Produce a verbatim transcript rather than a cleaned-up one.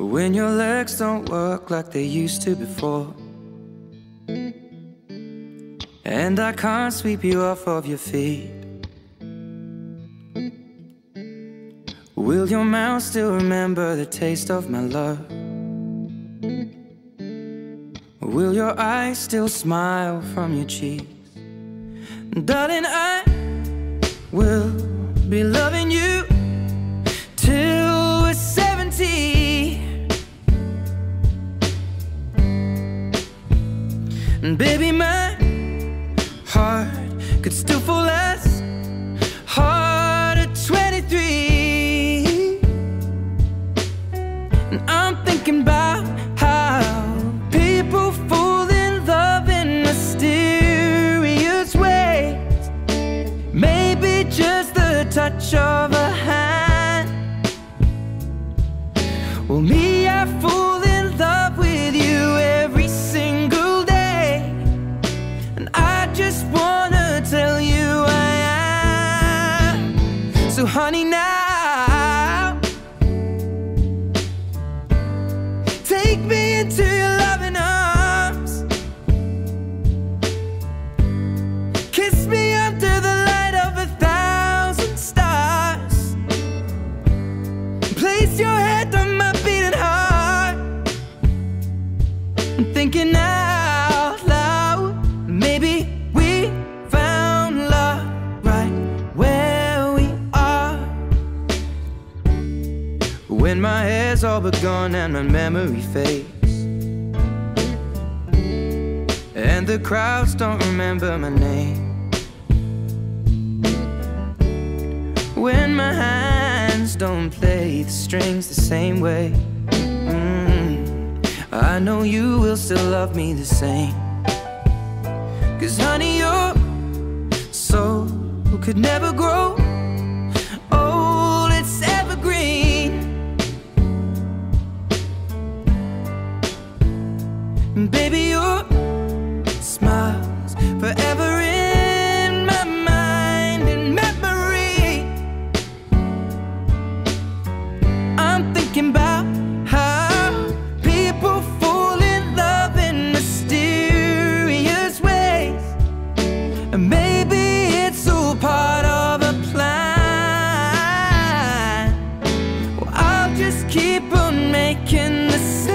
when your legs don't work like they used to before, and I can't sweep you off of your feet. Will your mouth still remember the taste of my love? Will your eyes still smile from your cheeks? Darling, I will be loving you till we're seventy. And baby, my heart could still fall as hard at twenty-three. And I'm thinking about how people fall in love in mysterious ways. Maybe just the touch of a hand. Well, me, I fall in love with you every single day, and I just wanna tell you I am. So honey, now take me into your loving arms. Kiss me under the light of a thousand stars. Place your head on my beating heart. I'm thinking out loud, maybe we found love right where we are. When my hair's all but gone and my memory fades, and the crowds don't remember my name, when my hands don't play the strings the same way, mm, I know you will still love me the same. Cause honey, your soul could never grow old, it's evergreen. And baby, your smile's forever in my mind and memory. I'm thinking about how people fall in love in mysterious ways, and maybe it's all part of a plan. Well, I'll just keep on making the same